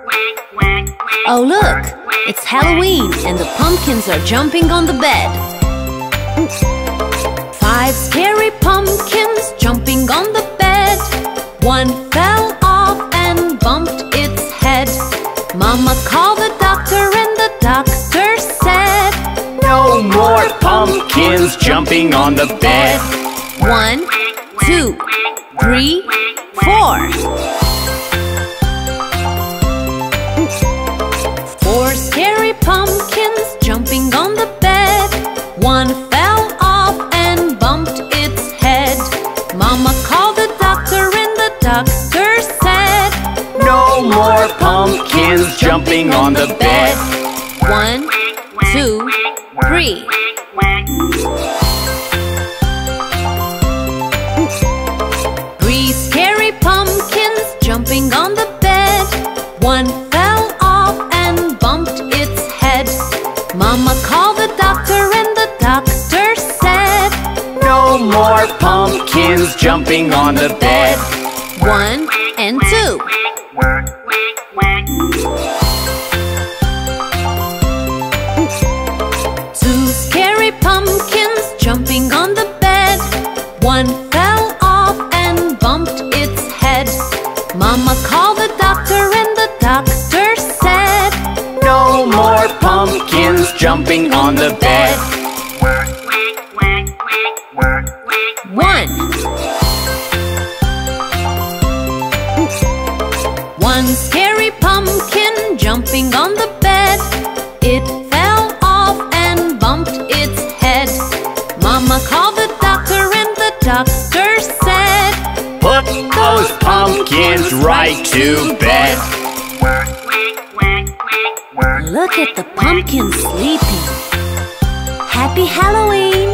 Oh look, it's Halloween and the pumpkins are jumping on the bed. 5 scary pumpkins jumping on the bed. One fell off and bumped its head. Mama called the doctor and the doctor said, "No more pumpkins jumping on the bed." 1, 2, 3, 4. 4 scary pumpkins jumping on the bed. One fell off and bumped its head. Mama called the doctor and the doctor said, "No more pumpkins jumping on the bed." 1, 2, 3. 3 scary pumpkins jumping on the bed. One fell off and bumped its head. Mama called the doctor and the doctor said, "No more pumpkins jumping on the bed." 1 and 2. 2 scary pumpkins jumping on the bed. One fell off and bumped its head. Mama called the doctor and the doctor said, "No more pumpkins jumping on the bed." 1. 1 scary pumpkin jumping on the bed. It fell off and bumped its head. Mama called the doctor and the doctor said, "Put those pumpkins right to bed." Look at the pumpkins sleeping. Happy Halloween!